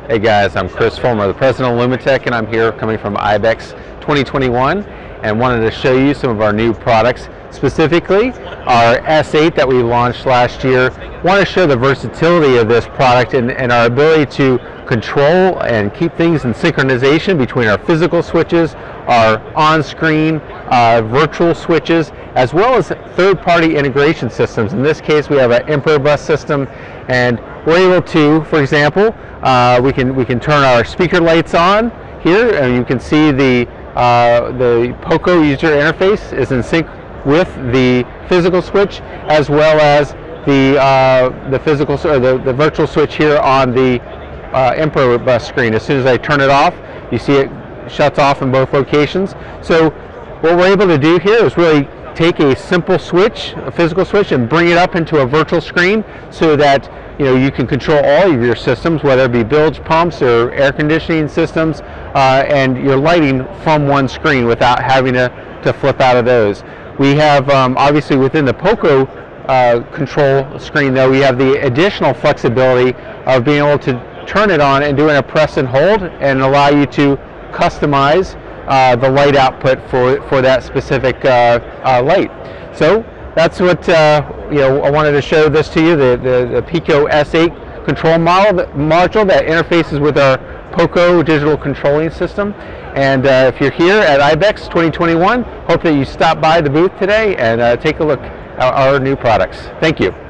Hey guys, I'm Chris Fulmer, the president of Lumitech, and I'm here coming from IBEX 2021 and wanted to show you some of our new products, specifically our S8 that we launched last year. Want to show the versatility of this product and our ability to control and keep things in synchronization between our physical switches, our on-screen virtual switches, as well as third-party integration systems. In this case, we have an Emperor bus system, and we're able to, for example, we can turn our speaker lights on here, and you can see the POCO user interface is in sync with the physical switch, as well as the physical or the virtual switch here on the Emperor bus screen. As soon as I turn it off, you see it shuts off in both locations. So what we're able to do here is really take a simple switch, a physical switch, and bring it up into a virtual screen so that you can control all of your systems, whether it be bilge pumps or air conditioning systems, and your lighting from one screen without having to flip out of those. We have obviously within the POCO control screen, though, we have the additional flexibility of being able to turn it on and doing a press and hold and allow you to customize the light output for that specific light. So that's what I wanted to show this to you, the Pico S8 control module that interfaces with our POCO digital controlling system. And if you're here at IBEX 2021, hope that you stop by the booth today and take a look at our new products. Thank you.